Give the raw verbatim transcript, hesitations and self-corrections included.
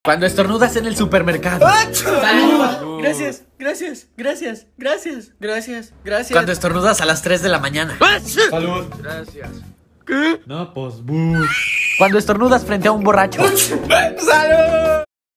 Cuando estornudas en el supermercado. ¡Salud! Gracias, gracias, gracias, gracias, gracias, gracias. Cuando estornudas a las tres de la mañana. Salud. Gracias. No, pues, bu. Cuando estornudas frente a un borracho. ¡Salud!